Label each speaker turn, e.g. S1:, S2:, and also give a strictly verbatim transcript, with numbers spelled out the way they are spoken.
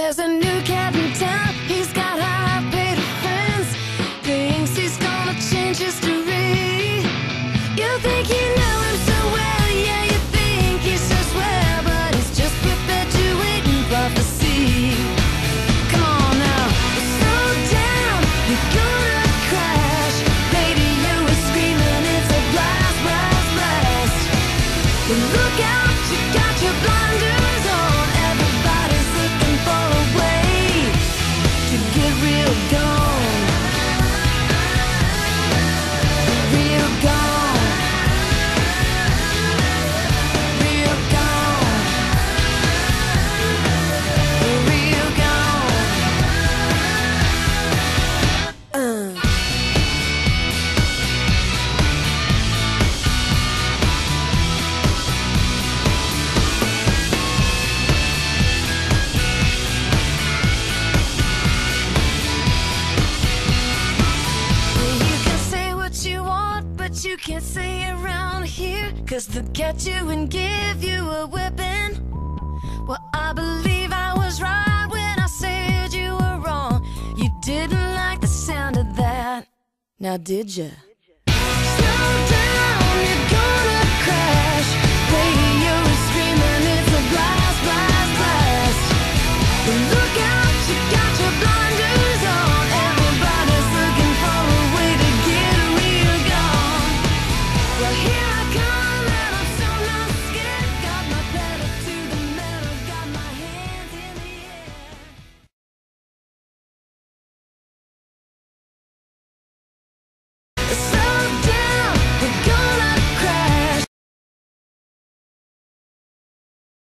S1: There's a new cat in town, he's got high-paid friends. Thinks he's gonna change history. You think you know him so well, yeah, you think he's so swell, but he's just perpetuating prophecy. Come on now, slow down, you're gonna crash. Radio is screaming, it's a blast, blast, blast. But look out, you got your blinders on. Everybody's looking for a way to get real gone. Real gone. Real gone. Real gone. Uh. You can't say it around here, 'cause they'll get you and give you a whipping. Well, I believe I was right when I said you were wrong. You didn't like the sound of that, now did ya? Slow down, you're gonna crash.